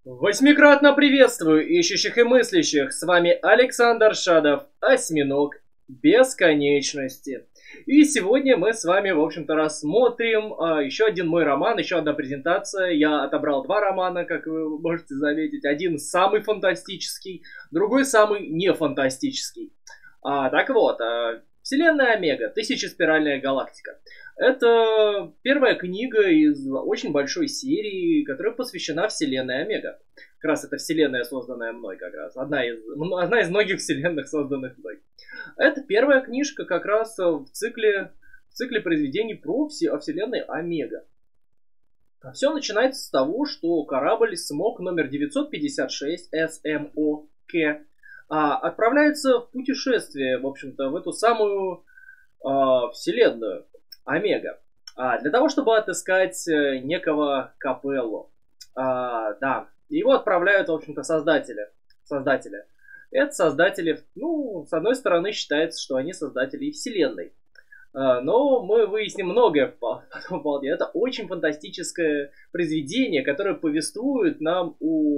Восьмикратно приветствую ищущих и мыслящих. С вами Александр Шадов, Осьминог Бесконечности. И сегодня мы с вами, в общем-то, рассмотрим еще один мой роман, еще одна презентация. Я отобрал два романа, как вы можете заметить. Один самый фантастический, другой самый не фантастический. Так вот, Вселенная Омега, Тысячеспиральная галактика. Это первая книга из очень большой серии, которая посвящена Вселенной Омега. Как раз это вселенная, созданная мной, как раз. Одна из многих вселенных, созданных мной. Это первая книжка как раз в цикле произведений про о Вселенной Омега. Все начинается с того, что корабль СМОК номер 956 СМОК отправляется в путешествие, в общем-то, в эту самую вселенную Омега, для того, чтобы отыскать некого Капеллу. Да, его отправляют, в общем-то, создатели. Это создатели, с одной стороны, считается, что они создатели и вселенной. Но мы выясним многое по этому поводу. Это очень фантастическое произведение, которое повествует нам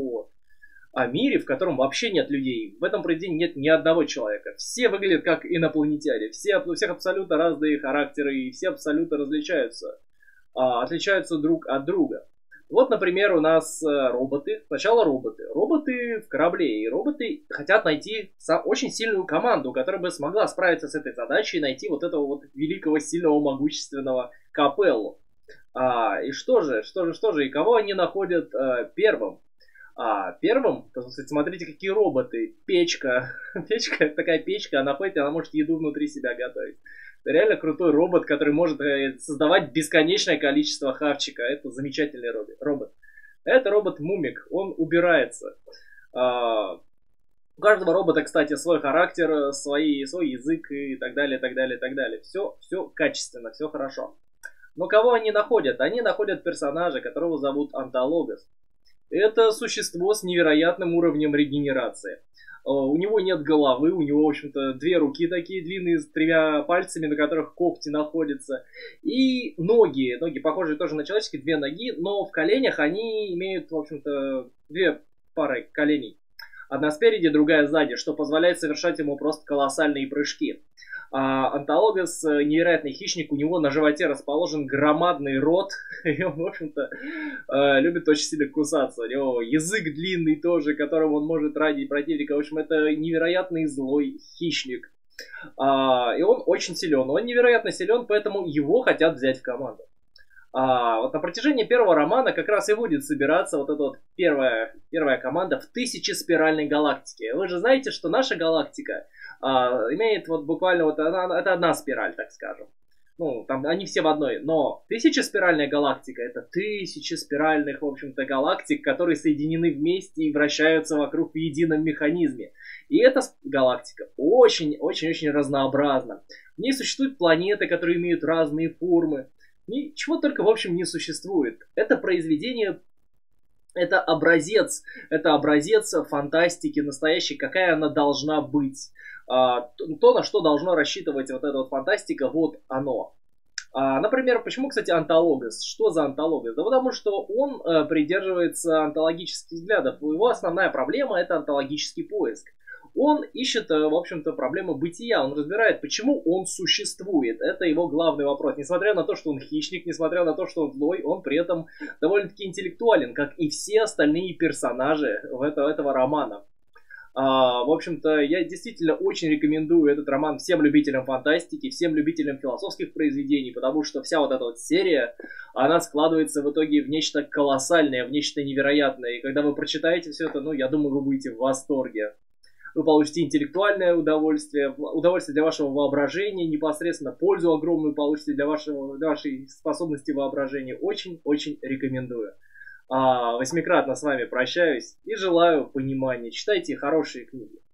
о мире, в котором вообще нет людей. В этом произведении нет ни одного человека. Все выглядят как инопланетяне. У всех абсолютно разные характеры, и все абсолютно отличаются друг от друга. Вот, например, у нас роботы. Сначала роботы. Роботы в корабле. И роботы хотят найти очень сильную команду, которая бы смогла справиться с этой задачей и найти вот этого вот великого, сильного, могущественного Капеллу. И что же, и кого они находят первым? Первым, смотрите, какие роботы. Печка. Печка, такая печка, она может еду внутри себя готовить. Это реально крутой робот, который может создавать бесконечное количество хавчика. Это замечательный робот. Это робот Мумик, он убирается. У каждого робота, кстати, свой характер, свой язык и так далее, так далее, так далее. Все качественно, все хорошо. Но кого они находят? Они находят персонажа, которого зовут Антологос. Это существо с невероятным уровнем регенерации. У него нет головы, у него, в общем-то, две руки такие длинные, с тремя пальцами, на которых когти находятся. И ноги похожие тоже на человеческие, две ноги, но в коленях они имеют, в общем-то, две пары коленей. Одна спереди, другая сзади, что позволяет совершать ему просто колоссальные прыжки. Антологос невероятный хищник, у него на животе расположен громадный рот, и он, в общем-то, любит очень сильно кусаться. У него язык длинный тоже, которым он может ранить противника. В общем, это невероятный злой хищник. И он очень силен, он невероятно силен, поэтому его хотят взять в команду. Вот на протяжении первого романа как раз и будет собираться вот эта вот первая команда в Тысячеспиральной галактике. Вы же знаете, что наша галактика имеет вот буквально это одна спираль, так скажем. Там они все в одной. Но Тысячеспиральная галактика — это тысячи спиральных, в общем-то, галактик, которые соединены вместе и вращаются вокруг в едином механизме. И эта галактика очень-очень-очень разнообразна. В ней существуют планеты, которые имеют разные формы. Ничего только, в общем, не существует. Это произведение, это образец фантастики настоящей, какая она должна быть. То, на что должна рассчитывать вот эта вот фантастика, вот оно. Например, почему, кстати, Антологос? Что за Антологос? Да потому что он придерживается онтологических взглядов. Его основная проблема — это онтологический поиск. Он ищет, в общем-то, проблемы бытия. Он разбирает, почему он существует. Это его главный вопрос. Несмотря на то, что он хищник, несмотря на то, что он злой, он при этом довольно-таки интеллектуален, как и все остальные персонажи этого романа. В общем-то, я действительно очень рекомендую этот роман всем любителям фантастики, всем любителям философских произведений, потому что вся вот эта вот серия, она складывается в итоге в нечто колоссальное, в нечто невероятное. И когда вы прочитаете все это, я думаю, вы будете в восторге. Вы получите интеллектуальное удовольствие для вашего воображения, непосредственно пользу огромную получите для вашей способности воображения. Очень-очень рекомендую. Восьмикратно с вами прощаюсь и желаю понимания. Читайте хорошие книги.